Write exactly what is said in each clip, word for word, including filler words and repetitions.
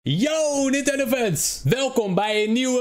Yo Nintendo fans, welkom bij een nieuwe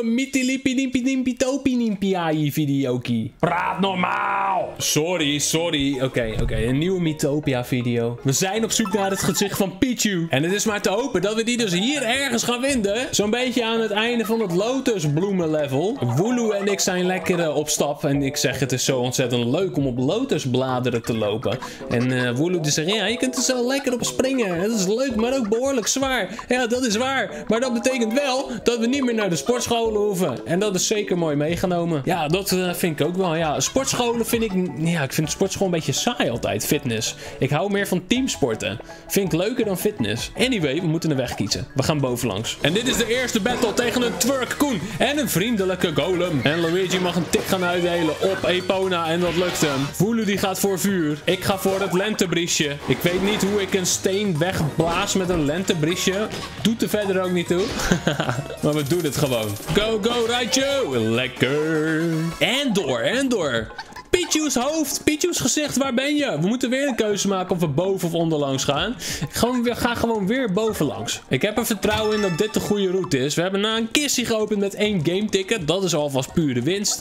Mythilipi videokie. Praat normaal! Sorry, sorry. Oké, okay, oké, okay. Een nieuwe Mythopia video. We zijn op zoek naar het gezicht van Pichu. En het is maar te hopen dat we die dus hier ergens gaan vinden. Zo'n beetje aan het einde van het lotusbloemen level. Wooloo en ik zijn lekker uh, op stap. En ik zeg, het is zo ontzettend leuk om op lotusbladeren te lopen. En uh, Wooloo die zegt, ja, je kunt er zo lekker op springen. Het is leuk, maar ook behoorlijk zwaar. Ja, dat is waar. Maar dat betekent wel dat we niet meer naar de sportscholen hoeven. En dat is zeker mooi meegenomen. Ja, dat uh, vind ik ook wel. Ja, sportscholen vind ik... Ja, ik vind sportschool een beetje saai altijd. Fitness. Ik hou meer van teamsporten. Vind ik leuker dan fitness. Anyway, we moeten een weg kiezen. We gaan bovenlangs. En dit is de eerste battle tegen een Twerk Koen. En een vriendelijke golem. En Luigi mag een tik gaan uitdelen op Epona. En dat lukt hem. Wooloo die gaat voor vuur. Ik ga voor het lentebriesje. Ik weet niet hoe ik een steen wegblaas met een lentebriesje. Doet er verder ook niet toe. Maar we doen het gewoon. Go, go, Raichu. Lekker. En door, en door. Pichu's hoofd, Pichu's gezicht, waar ben je? We moeten weer een keuze maken of we boven of onderlangs gaan. Ik ga, we gaan gewoon weer bovenlangs. Ik heb er vertrouwen in dat dit de goede route is. We hebben na een kistje geopend met één game ticket. Dat is alvast pure winst.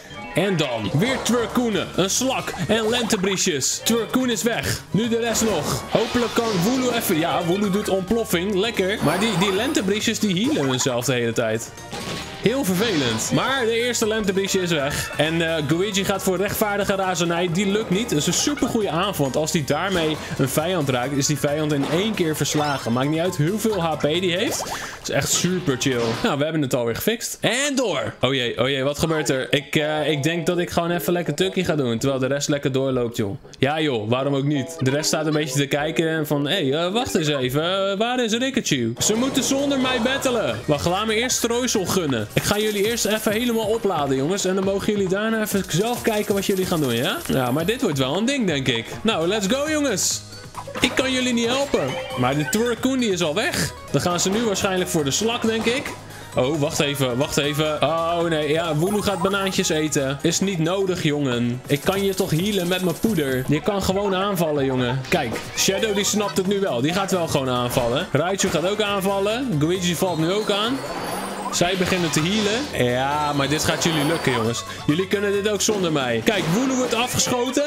En dan weer Twerkoenen, een slak en lentebriesjes. Twerkoen is weg. Nu de rest nog. Hopelijk kan Wooloo even... Ja, Wooloo doet ontploffing. Lekker. Maar die, die lentebriesjes die healen hunzelf de hele tijd. Heel vervelend. Maar de eerste lentebriesje is weg. En uh, Luigi gaat voor rechtvaardige razernij. Die lukt niet. Dat is een super goede aanval. Want als hij daarmee een vijand raakt, is die vijand in één keer verslagen. Maakt niet uit hoeveel H P die heeft. Het is echt super chill. Nou, we hebben het alweer gefixt. En door. Oh jee, oh jee, wat gebeurt er? Ik, uh, ik denk dat ik gewoon even lekker tukkie ga doen. Terwijl de rest lekker doorloopt, joh. Ja, joh, waarom ook niet? De rest staat een beetje te kijken en van... Hé, hey, uh, wacht eens even. Uh, waar is Rikachu? Ze moeten zonder mij battelen. Wacht, laat me eerst strooisel gunnen. Ik ga jullie eerst even helemaal opladen, jongens. En dan mogen jullie daarna even zelf kijken wat jullie gaan doen, ja? Ja, maar dit wordt wel een ding, denk ik. Nou, let's go, jongens. Ik kan jullie niet helpen. Maar de Twerkoen die is al weg. Dan gaan ze nu waarschijnlijk voor de slak, denk ik. Oh, wacht even, wacht even. Oh, nee, ja, Wooloo gaat banaantjes eten. Is niet nodig, jongen. Ik kan je toch healen met mijn poeder. Je kan gewoon aanvallen, jongen. Kijk, Shadow die snapt het nu wel. Die gaat wel gewoon aanvallen. Raichu gaat ook aanvallen. Luigi valt nu ook aan. Zij beginnen te healen. Ja, maar dit gaat jullie lukken, jongens. Jullie kunnen dit ook zonder mij. Kijk, Wooloo wordt afgeschoten.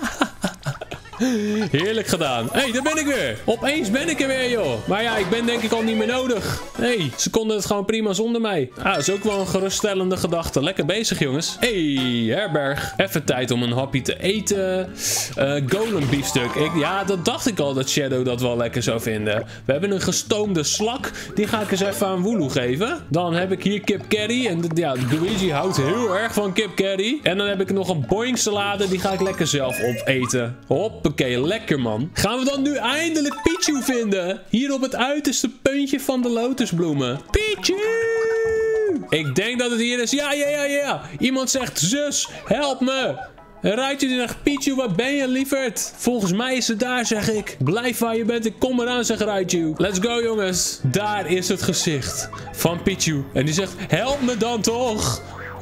Heerlijk gedaan. Hé, hey, daar ben ik weer. Opeens ben ik er weer, joh. Maar ja, ik ben denk ik al niet meer nodig. Hé, hey, ze konden het gewoon prima zonder mij. Ah, dat is ook wel een geruststellende gedachte. Lekker bezig, jongens. Hé, hey, herberg. Even tijd om een hapje te eten. Uh, golem biefstuk. Ik, ja, dat dacht ik al dat Shadow dat wel lekker zou vinden. We hebben een gestoomde slak. Die ga ik eens even aan Wooloo geven. Dan heb ik hier kip curry. En ja, Luigi houdt heel erg van kip curry. En dan heb ik nog een boing salade. Die ga ik lekker zelf opeten. Hop. Oké, lekker man. Gaan we dan nu eindelijk Pichu vinden? Hier op het uiterste puntje van de lotusbloemen. Pichu! Ik denk dat het hier is. Ja, ja, ja, ja. Iemand zegt, zus, help me. Raichu die zegt, Pichu, waar ben je, lieverd? Volgens mij is ze daar, zeg ik. Blijf waar je bent, ik kom eraan, zegt Raichu. Let's go, jongens. Daar is het gezicht van Pichu. En die zegt, help me dan toch.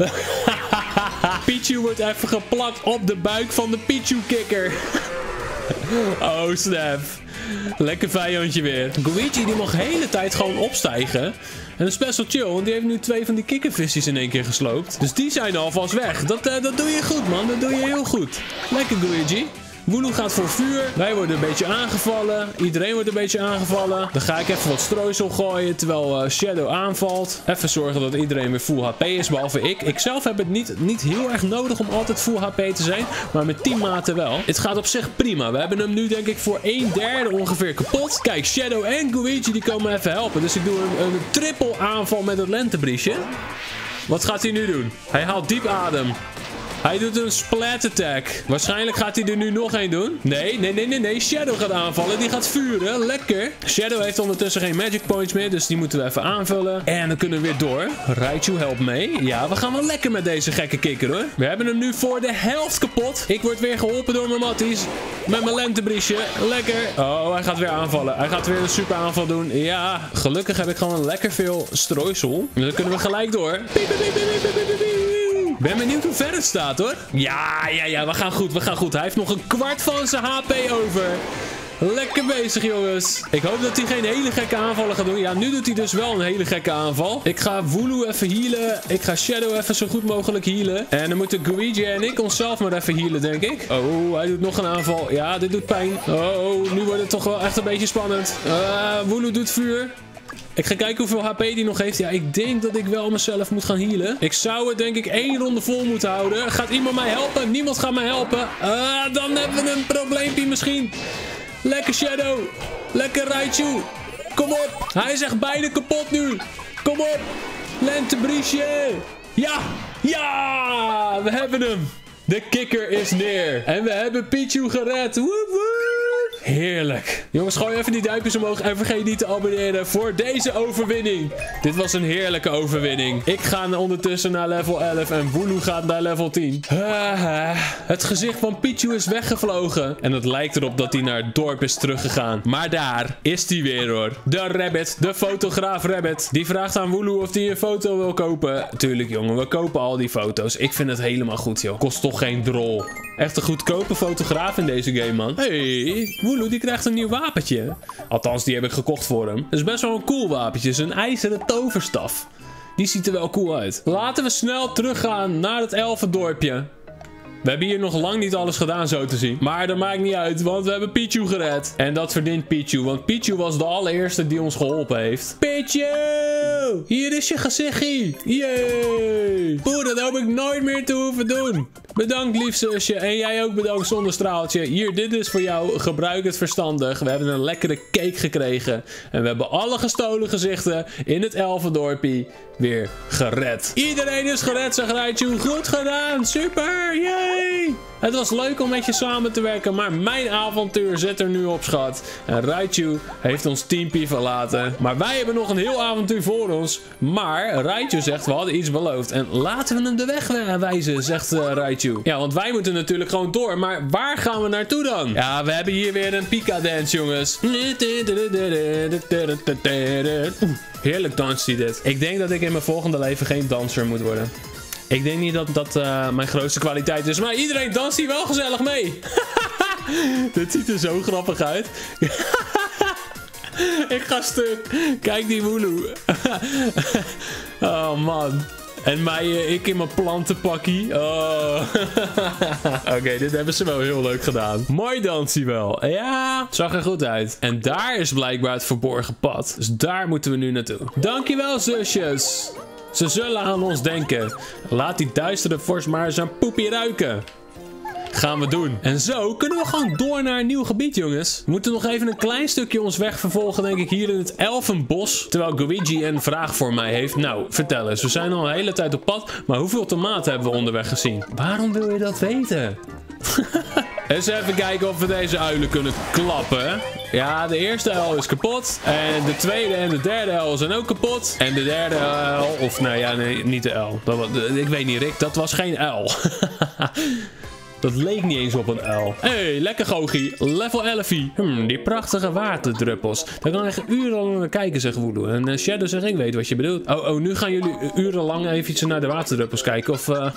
Pichu wordt even geplakt op de buik van de Pichu-kikker. Oh, snap. Lekker vijandje weer. Luigi die mag de hele tijd gewoon opstijgen. En dat is best wel chill, want die heeft nu twee van die kikkervisjes in één keer gesloopt. Dus die zijn alvast weg. Dat, uh, dat doe je goed, man. Dat doe je heel goed. Lekker, Luigi. Wooloo gaat voor vuur. Wij worden een beetje aangevallen. Iedereen wordt een beetje aangevallen. Dan ga ik even wat strooisel gooien terwijl uh, Shadow aanvalt. Even zorgen dat iedereen weer full H P is, behalve ik. Ik zelf heb het niet, niet heel erg nodig om altijd full H P te zijn. Maar met teammaten wel. Het gaat op zich prima. We hebben hem nu denk ik voor een derde ongeveer kapot. Kijk, Shadow en Luigi die komen even helpen. Dus ik doe een, een triple aanval met het lentebriesje. Wat gaat hij nu doen? Hij haalt diep adem. Hij doet een splat attack. Waarschijnlijk gaat hij er nu nog één doen. Nee, nee, nee, nee, nee. Shadow gaat aanvallen. Die gaat vuren. Lekker. Shadow heeft ondertussen geen magic points meer. Dus die moeten we even aanvullen. En dan kunnen we weer door. Raichu helpt mee. Ja, we gaan wel lekker met deze gekke kikker, hoor. We hebben hem nu voor de helft kapot. Ik word weer geholpen door mijn matties. Met mijn lentebriesje. Lekker. Oh, hij gaat weer aanvallen. Hij gaat weer een super aanval doen. Ja, gelukkig heb ik gewoon lekker veel strooisel. Dan kunnen we gelijk door. Piep, piep, piep, piep, piep, piep, piep. Ben benieuwd hoe ver het staat, hoor. Ja, ja, ja, we gaan goed, we gaan goed. Hij heeft nog een kwart van zijn H P over. Lekker bezig, jongens. Ik hoop dat hij geen hele gekke aanvallen gaat doen. Ja, nu doet hij dus wel een hele gekke aanval. Ik ga Wooloo even healen. Ik ga Shadow even zo goed mogelijk healen. En dan moeten Luigi en ik onszelf maar even healen, denk ik. Oh, hij doet nog een aanval. Ja, dit doet pijn. Oh, nu wordt het toch wel echt een beetje spannend. Uh, Wooloo doet vuur. Ik ga kijken hoeveel H P die nog heeft. Ja, ik denk dat ik wel mezelf moet gaan healen. Ik zou het denk ik één ronde vol moeten houden. Gaat iemand mij helpen? Niemand gaat mij helpen. Uh, dan hebben we een probleempje misschien. Lekker Shadow. Lekker Raichu. Kom op. Hij is echt beide kapot nu. Kom op. Lentebriesje. Ja. Ja. We hebben hem. De kikker is neer. En we hebben Pichu gered. Woep woep. Heerlijk. Jongens, gooi even die duimpjes omhoog. En vergeet niet te abonneren voor deze overwinning. Dit was een heerlijke overwinning. Ik ga ondertussen naar level elf. En Wooloo gaat naar level tien. Uh, het gezicht van Pichu is weggevlogen. En het lijkt erop dat hij naar het dorp is teruggegaan. Maar daar is hij weer, hoor. De rabbit. De fotograaf rabbit. Die vraagt aan Wooloo of hij een foto wil kopen. Tuurlijk, jongen. We kopen al die foto's. Ik vind het helemaal goed, joh. Kost toch geen drol. Echt een goedkope fotograaf in deze game, man. Hey, Wooloo die krijgt een nieuw wapentje. Althans, die heb ik gekocht voor hem. Het is best wel een cool wapentje. Het is een ijzeren toverstaf. Die ziet er wel cool uit. Laten we snel teruggaan naar het elfendorpje. We hebben hier nog lang niet alles gedaan, zo te zien. Maar dat maakt niet uit, want we hebben Pichu gered. En dat verdient Pichu, want Pichu was de allereerste die ons geholpen heeft. Pichu! Hier is je gezichtje. Yay! Poeh, dat hoop ik nooit meer te hoeven doen. Bedankt, lief zusje. En jij ook bedankt, zonnestraaltje. Hier, dit is voor jou. Gebruik het verstandig. We hebben een lekkere cake gekregen. En we hebben alle gestolen gezichten in het elfendorpie weer gered. Iedereen is gered, zegt Raichu. Goed gedaan. Super. Yay! Het was leuk om met je samen te werken, maar mijn avontuur zit er nu op, schat. En Raichu heeft ons teampie verlaten. Maar wij hebben nog een heel avontuur voor ons. Maar Raichu zegt, we hadden iets beloofd. En laten we hem de weg wijzen, zegt uh, Raichu. Ja, want wij moeten natuurlijk gewoon door. Maar waar gaan we naartoe dan? Ja, we hebben hier weer een Pika-dance, jongens. Heerlijk danst hij dit. Ik denk dat ik in mijn volgende leven geen danser moet worden. Ik denk niet dat dat uh, mijn grootste kwaliteit is. Maar iedereen danst hier wel gezellig mee. Dit ziet er zo grappig uit. Ik ga stuk. Kijk die Wooloo. Oh man. En mij, uh, ik in mijn plantenpakkie. Oh. Oké, okay, dit hebben ze wel heel leuk gedaan. Mooi dansie wel. Ja, zag er goed uit. En daar is blijkbaar het verborgen pad. Dus daar moeten we nu naartoe. Dankjewel, zusjes. Ze zullen aan ons denken. Laat die duistere vorst maar eens aan poepie ruiken. Gaan we doen. En zo kunnen we gewoon door naar een nieuw gebied, jongens. We moeten nog even een klein stukje ons weg vervolgen, denk ik, hier in het Elfenbos. Terwijl Luigi een vraag voor mij heeft. Nou, vertel eens. We zijn al een hele tijd op pad. Maar hoeveel tomaten hebben we onderweg gezien? Waarom wil je dat weten? Eens even kijken of we deze uilen kunnen klappen. Ja, de eerste uil is kapot. En de tweede en de derde uil zijn ook kapot. En de derde uil, of nou ja, nee, niet de uil. Dat was, ik weet niet, Rick, dat was geen uil. Dat leek niet eens op een uil. Hé, hey, lekker gogie. Level elf. Hmm, die prachtige waterdruppels. Daar kan ik urenlang naar kijken, zegt Wooloo. En uh, Shadow zegt, ik weet wat je bedoelt. Oh, oh, nu gaan jullie urenlang even naar de waterdruppels kijken. Of... Uh...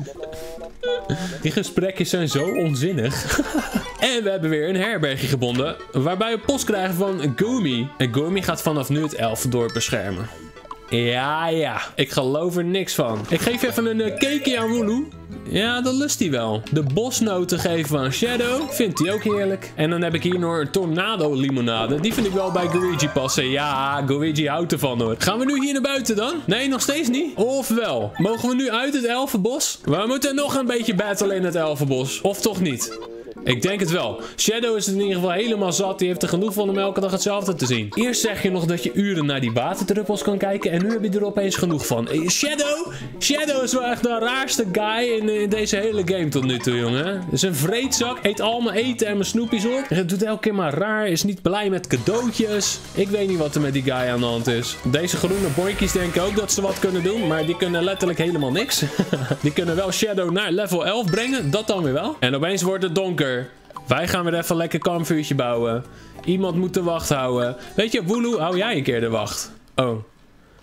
Die gesprekjes zijn zo onzinnig. En we hebben weer een herbergje gevonden. Waarbij we post krijgen van Goomy. En Goomy gaat vanaf nu het elfendorp beschermen. Ja, ja. Ik geloof er niks van. Ik geef even een uh, cakeje aan Wooloo. Ja, dat lust hij wel. De bosnoten geven we aan Shadow. Vindt hij ook heerlijk. En dan heb ik hier nog een tornado limonade. Die vind ik wel bij Luigi passen. Ja, Luigi houdt ervan, hoor. Gaan we nu hier naar buiten dan? Nee, nog steeds niet? Of wel? Mogen we nu uit het elfenbos? We moeten nog een beetje battlen in het elfenbos. Of toch niet? Ik denk het wel. Shadow is het in ieder geval helemaal zat. Die heeft er genoeg van om elke dag hetzelfde te zien. Eerst zeg je nog dat je uren naar die waterdruppels kan kijken. En nu heb je er opeens genoeg van. Shadow? Shadow is wel echt de raarste guy in, in deze hele game tot nu toe, jongen. Het is een vreedzak. Eet al mijn eten en mijn snoepjes op. Het doet elke keer maar raar. Is niet blij met cadeautjes. Ik weet niet wat er met die guy aan de hand is. Deze groene boykies denken ook dat ze wat kunnen doen. Maar die kunnen letterlijk helemaal niks. Die kunnen wel Shadow naar level elf brengen. Dat dan weer wel. En opeens wordt het donker. Wij gaan weer even een lekker kampvuurtje bouwen. Iemand moet de wacht houden. Weet je, Wooloo, hou jij een keer de wacht. Oh.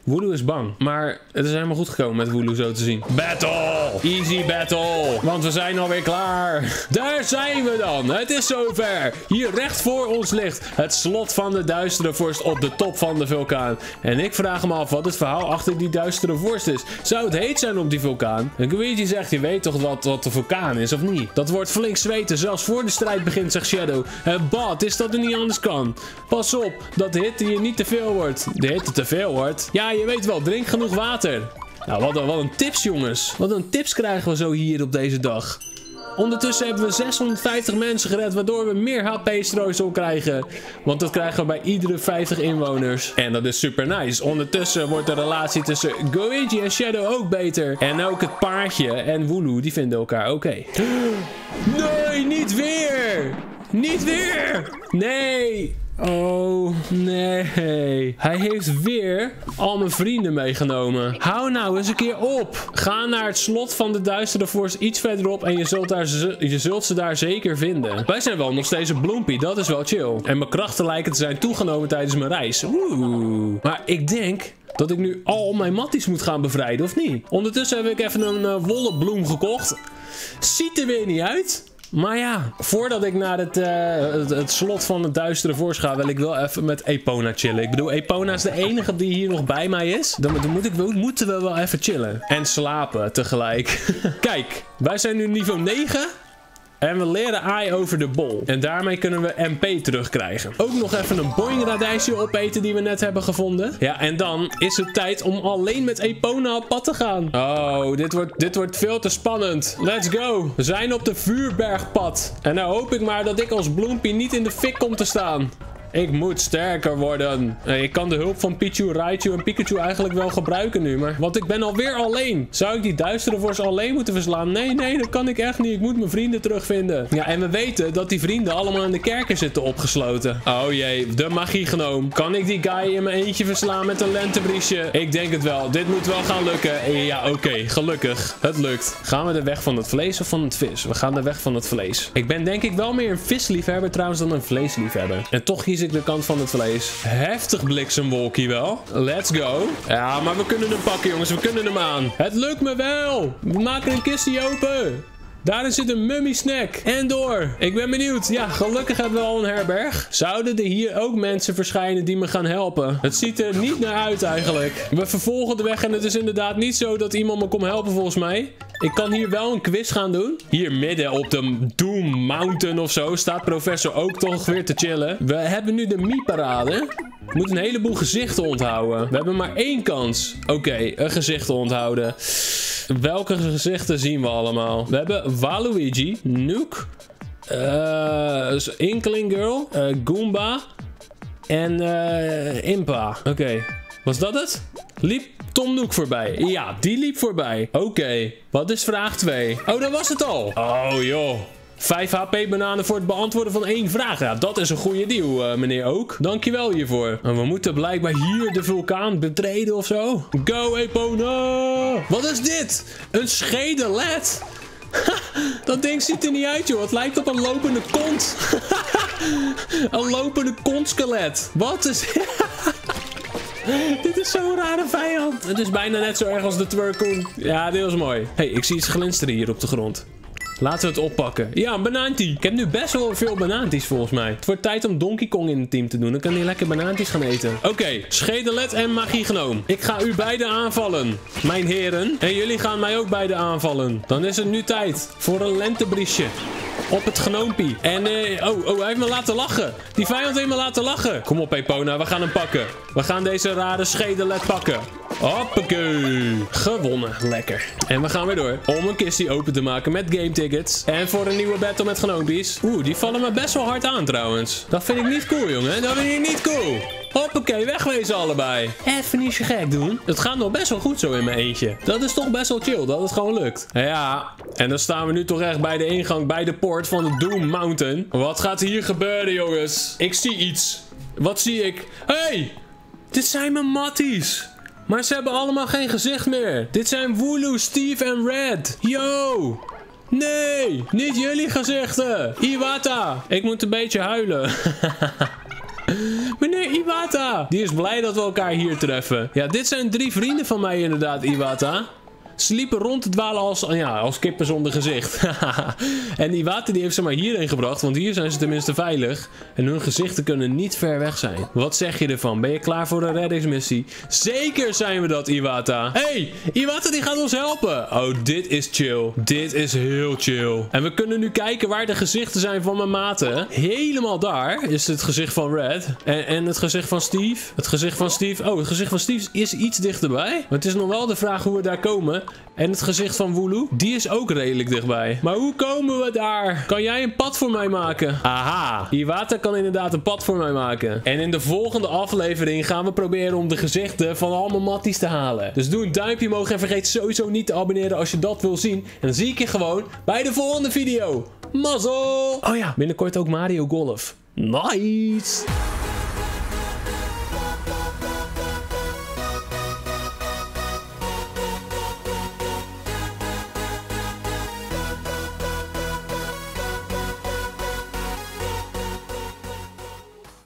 Wooloo is bang. Maar het is helemaal goed gekomen met Wooloo zo te zien. Battle! Easy battle! Want we zijn alweer klaar. Daar zijn we dan. Het is zover. Hier recht voor ons ligt het slot van de duistere vorst op de top van de vulkaan. En ik vraag me af wat het verhaal achter die duistere vorst is. Zou het heet zijn op die vulkaan? En Luigi zegt, je weet toch wat, wat de vulkaan is, of niet? Dat wordt flink zweten, zelfs voor de strijd begint, zegt Shadow. Het bad is dat er niet anders kan. Pas op, dat de hitte hier niet te veel wordt. De hitte te veel wordt? Ja, je weet wel, drink genoeg water. Nou, wat een, wat een tips, jongens. Wat een tips krijgen we zo hier op deze dag. Ondertussen hebben we zeshonderdvijftig mensen gered, waardoor we meer H P-strooisel krijgen. Want dat krijgen we bij iedere vijftig inwoners. En dat is super nice. Ondertussen wordt de relatie tussen Luigi en Shadow ook beter. En ook het paardje en Wooloo, die vinden elkaar oké. Okay. Nee, niet weer! Niet weer! Nee! Oh, nee. Hij heeft weer al mijn vrienden meegenomen. Hou nou eens een keer op. Ga naar het slot van de duistere vorst iets verderop en je zult, daar je zult ze daar zeker vinden. Wij zijn wel nog steeds een bloempie, dat is wel chill. En mijn krachten lijken te zijn toegenomen tijdens mijn reis. Oeh. Maar ik denk dat ik nu al mijn matties moet gaan bevrijden, of niet? Ondertussen heb ik even een uh, wollen bloem gekocht. Ziet er weer niet uit. Maar ja, voordat ik naar het, uh, het, het slot van de duistere vorst ga, wil ik wel even met Epona chillen. Ik bedoel, Epona is de enige die hier nog bij mij is. Dan, dan moet ik, moeten we wel even chillen. En slapen tegelijk. Kijk, wij zijn nu niveau negen. En we leren Ai over de bol. En daarmee kunnen we M P terugkrijgen. Ook nog even een boing radijsje opeten die we net hebben gevonden. Ja, en dan is het tijd om alleen met Epona op pad te gaan. Oh, dit wordt, dit wordt veel te spannend. Let's go. We zijn op de vuurbergpad. En nou hoop ik maar dat ik als bloempie niet in de fik kom te staan. Ik moet sterker worden. Ik kan de hulp van Pichu, Raichu en Pikachu eigenlijk wel gebruiken nu. Maar want ik ben alweer alleen. Zou ik die duistere vorst alleen moeten verslaan? Nee, nee, dat kan ik echt niet. Ik moet mijn vrienden terugvinden. Ja, en we weten dat die vrienden allemaal in de kerker zitten opgesloten. Oh jee, de magiegenoom. Kan ik die guy in mijn eentje verslaan met een lentebriesje? Ik denk het wel. Dit moet wel gaan lukken. Ja, oké. Okay, gelukkig. Het lukt. Gaan we de weg van het vlees of van het vis? We gaan de weg van het vlees. Ik ben denk ik wel meer een visliefhebber trouwens dan een vleesliefhebber. En toch kies ik de kant van het vlees. Heftig bliksemwolkie wel. Let's go. Ja, maar we kunnen hem pakken, jongens. We kunnen hem aan. Het lukt me wel. We maken een kistje open. Daarin zit een mummy snack. En door. Ik ben benieuwd. Ja, gelukkig hebben we al een herberg. Zouden er hier ook mensen verschijnen die me gaan helpen? Het ziet er niet naar uit eigenlijk. We vervolgen de weg en het is inderdaad niet zo dat iemand me komt helpen volgens mij. Ik kan hier wel een quiz gaan doen. Hier midden op de Doom Mountain of zo staat professor ook toch weer te chillen. We hebben nu de Mii-parade. We moeten een heleboel gezichten onthouden. We hebben maar één kans. Oké, okay, een gezicht onthouden. Welke gezichten zien we allemaal? We hebben Waluigi, Nook, uh, Inkling Girl, uh, Goomba en uh, Impa. Oké, okay. Was dat het? Liep Tom Nook voorbij? Ja, die liep voorbij. Oké, okay. Wat is vraag twee? Oh, dat was het al. Oh joh. vijf H P bananen voor het beantwoorden van één vraag. Ja, dat is een goede deal, uh, meneer Ook. Dankjewel hiervoor. En we moeten blijkbaar hier de vulkaan betreden of zo. Go, Epona! Wat is dit? Een schedelet? Dat ding ziet er niet uit, joh. Het lijkt op een lopende kont. Een lopende kontskelet. Wat is dit? Dit is zo'n rare vijand. Het is bijna net zo erg als de Twerkoen. Ja, dit was mooi. Hé, hey, ik zie iets glinsteren hier op de grond. Laten we het oppakken. Ja, een banaantie. Ik heb nu best wel veel banaanties volgens mij. Het wordt tijd om Donkey Kong in het team te doen. Dan kan hij lekker banaanties gaan eten. Oké, okay, schedelet en magiegenoom. Ik ga u beiden aanvallen, mijn heren. En jullie gaan mij ook beiden aanvallen. Dan is het nu tijd voor een lentebriesje. Op het gnoompie. En, eh, oh, oh, hij heeft me laten lachen. Die vijand heeft me laten lachen. Kom op, Epona, we gaan hem pakken. We gaan deze rare schedelet pakken. Hoppakee. Gewonnen. Lekker. En we gaan weer door. Om een kistje open te maken met game tickets. En voor een nieuwe battle met genoompies. Oeh, die vallen me best wel hard aan trouwens. Dat vind ik niet cool, jongen. Dat vind ik niet cool. Hoppakee, wegwezen allebei. Even niet zo gek doen. Het gaat nog best wel goed zo in mijn eentje. Dat is toch best wel chill dat het gewoon lukt. Ja, en dan staan we nu toch echt bij de ingang, bij de poort van de Doom Mountain. Wat gaat hier gebeuren, jongens? Ik zie iets. Wat zie ik? Hey, dit zijn mijn matties. Maar ze hebben allemaal geen gezicht meer. Dit zijn Wooloo, Steve en Red. Yo. Nee, niet jullie gezichten. Iwata. Ik moet een beetje huilen. Meneer Iwata. Iwata! Die is blij dat we elkaar hier treffen. Ja, dit zijn drie vrienden van mij inderdaad, Iwata. Ze liepen rond te dwalen als, ja, als kippen zonder gezicht. En Iwata die heeft ze maar hierheen gebracht, want hier zijn ze tenminste veilig. En hun gezichten kunnen niet ver weg zijn. Wat zeg je ervan? Ben je klaar voor een reddingsmissie? Zeker zijn we dat, Iwata. Hey, Iwata die gaat ons helpen. Oh, dit is chill. Dit is heel chill. En we kunnen nu kijken waar de gezichten zijn van mijn maten. Helemaal daar is het gezicht van Red. En, en het gezicht van Steve. Het gezicht van Steve. Oh, het gezicht van Steve is iets dichterbij. Maar het is nog wel de vraag hoe we daar komen. En het gezicht van Wooloo, die is ook redelijk dichtbij. Maar hoe komen we daar? Kan jij een pad voor mij maken? Aha, Iwata kan inderdaad een pad voor mij maken. En in de volgende aflevering gaan we proberen om de gezichten van allemaal matties te halen. Dus doe een duimpje omhoog en vergeet sowieso niet te abonneren als je dat wil zien. En dan zie ik je gewoon bij de volgende video. Mazzel! Oh ja, binnenkort ook Mario Golf. Nice!